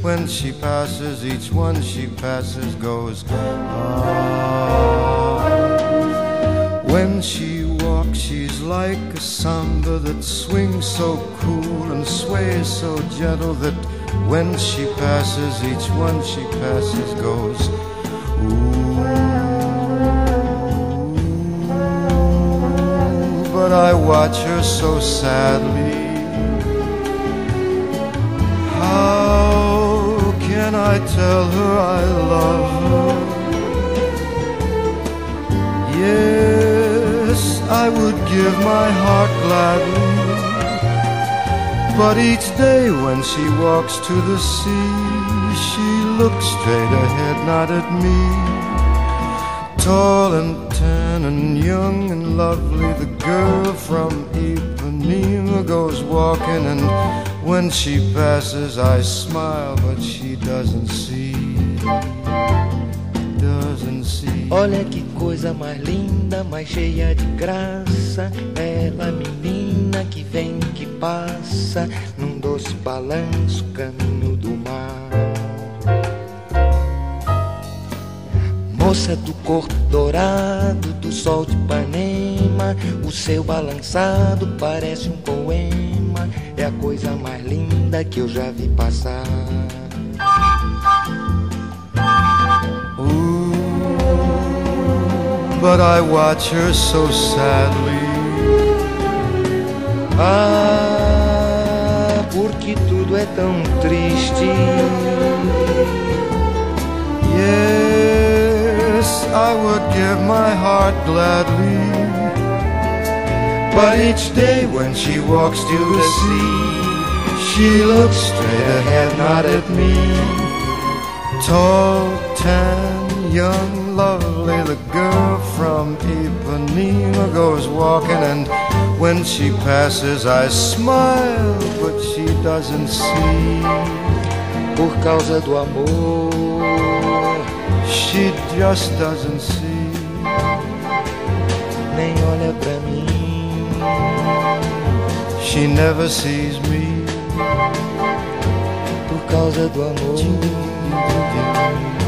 when she passes, each one she passes goes, ah. When she walks, she's like a samba that swings so cool and sways so gentle that when she passes, each one she passes goes, ooh. But I watch her so sadly. How can I tell her I love her? Yes, I would give my heart gladly, but each day when she walks to the sea, she looks straight ahead, not at me. Tall and tan and young and lovely, the girl from Ipanema goes walking, and when she passes I smile, but she doesn't see, doesn't see. Olha que coisa mais linda, mais cheia de graça, ela menina que vem, que passa, num doce balanço, caminho do mar. Moça do corpo dourado, do sol de Ipanema, o seu balançado parece um poema, é a coisa mais linda que eu já vi passar. Ooh, but I watch her so sadly. Ah, porque tudo é tão triste. Yes, I would give my heart gladly, but each day when she walks to the sea, she looks straight ahead, not at me. Tall, tan, young, lovely, the girl from Ipanema goes walking, and when she passes I smile, but she doesn't see. Por causa do amor, she just doesn't see. Nem olha pra mim, she never sees me. por causa do amor.